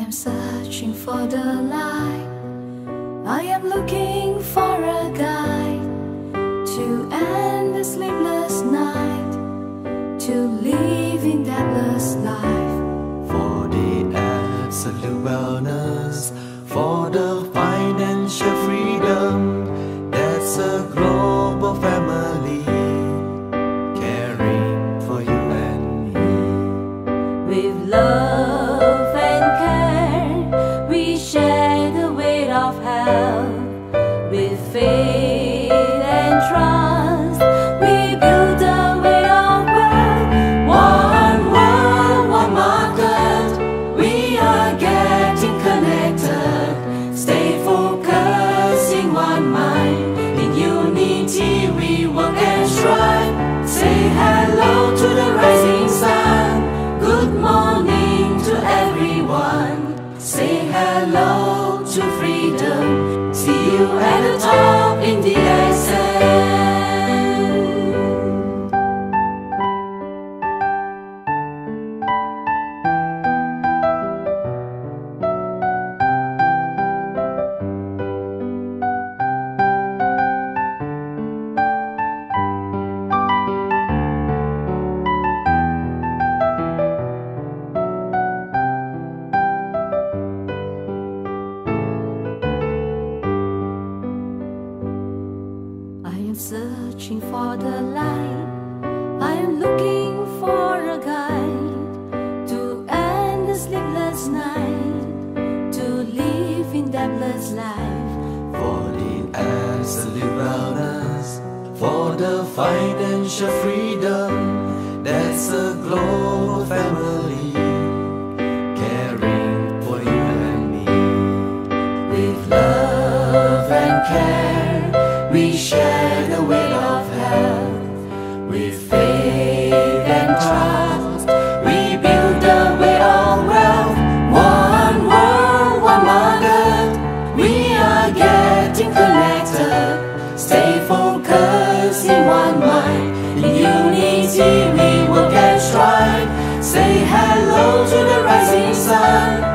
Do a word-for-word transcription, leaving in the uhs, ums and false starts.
am searching for the light. I am looking for a guide to end the sleepless night, to live in deathless life. For the absolute wellness, for the financial freedom, that's a global family caring for you and me. With love and care, we share the weight of health. With faith and trust, we build a way of wealth. One world, one market, we are getting connected. Stay focused in one mind, in unity we work and strive. Say hello to the rising sun, good morning to everyone. Say hello to freedom, see you at the top in the ascent. I am searching for the light. I am looking for a guide to end the sleepless night, to live in deathless life. For the absolute wellness, for the financial freedom, that's a global family caring for you and me. With love and care, we share the weight of health. With faith and trust, we build the way of wealth. One world, one market, we are getting connected. Stay focused in one mind, in unity we work and strive. Say hello to the rising sun,